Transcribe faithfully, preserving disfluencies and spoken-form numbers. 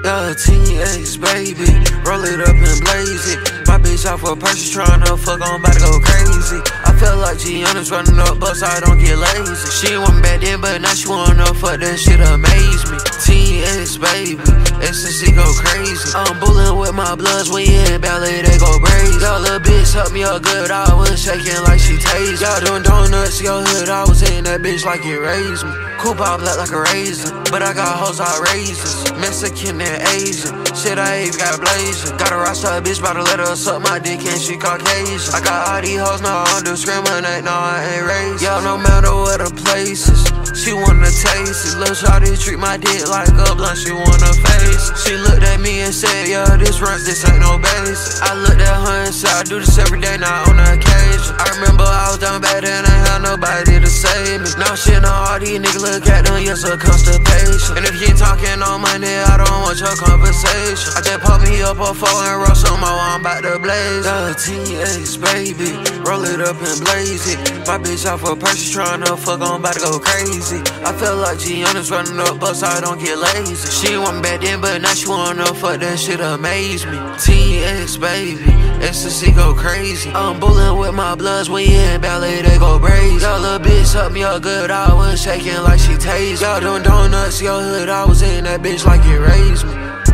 Yeah, T X, baby, roll it up and blaze it. My bitch out for purchase, tryna fuck, I'm about to go crazy. I feel like Gianna's running up, but I don't get lazy. She wasn't back then, but now she wanna fuck, that shit amaze me. T X, baby, ecstasy go crazy. I'm bullin' with my bloods, we in ballet, they go crazy. Y'all little bitch help me up good, I was shaking like she tased. Y'all doing donuts, your hood, I was in that bitch like it raised me. Coupe out black like a raisin, but I got hoes out raisins. Mexican and Asian, shit I ain't got blazing. Got a roster a bitch, bout to let her suck my dick and she Caucasian. I got all these hoes, no I don't discriminate, no I ain't racist. Y'all no matter what the places, she wanna taste it. Lil' shawty treat my dick like a blunt, she wanna face. She looked at me and said, yeah, this runs, this ain't no base. I looked at her and said, I do this every day, not on the occasion. I remember I was down bad and I had nobody to save me. Now shit on all these niggas look at them, yes, a constipation. And if you ain't talking on money, I don't want your conversation. I just pop me up a phone and roll some more, I'm about to blaze. Yeah, T X, baby, roll it up and blaze it. My bitch out for purchase, tryna fuck, I'm about to go crazy. I feel like Gianna's running up, but I don't get lazy. She wasn't back then, but now she wanna fuck, that shit amaze me. T X, baby, ecstasy go crazy. I'm bullin' with my bloods, we in ballet, they go crazy. Y'all little bitch help me up good, I was shaking like she tased. Y'all doing donuts, your hood, I was in that bitch like it raised me.